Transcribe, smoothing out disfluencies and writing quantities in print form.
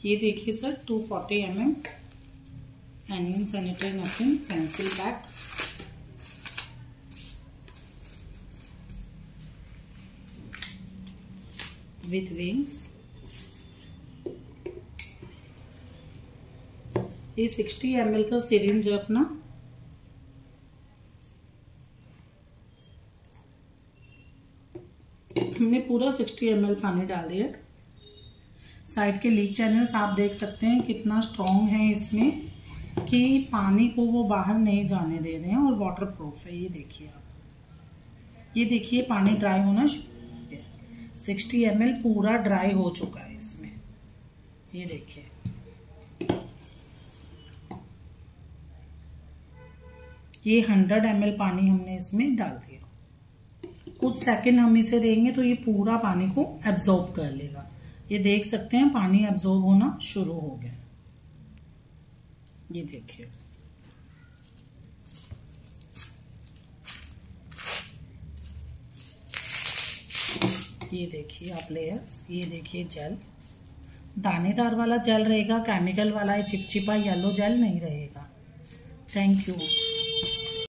ये देखिए sir 240 mm handloom sanitary napkin pencil pack. With wings. ये 60 ml का सिरिंज है अपना। हमने पूरा 60 ml पानी डाल दिया। साइड के लीक चैनल्स आप देख सकते हैं कितना स्ट्रॉन्ग है इसमें कि पानी को वो बाहर नहीं जाने दे रहे हैं और वाटर प्रूफ है। ये देखिए आप, ये देखिए पानी ड्राई होना शुरू हो गया। 60 ml पूरा ड्राई हो चुका है इसमें। ये देखिए, ये 100 ml पानी हमने इसमें डाल दिया। कुछ सेकंड हम इसे देंगे तो ये पूरा पानी को एब्जॉर्ब कर लेगा। ये देख सकते हैं पानी एब्जॉर्ब होना शुरू हो गया। ये देखिए, ये देखिए आप लेयर्स। ये देखिए जेल, दानेदार वाला जेल रहेगा, केमिकल वाला चिपचिपा येलो जेल नहीं रहेगा। Thank you.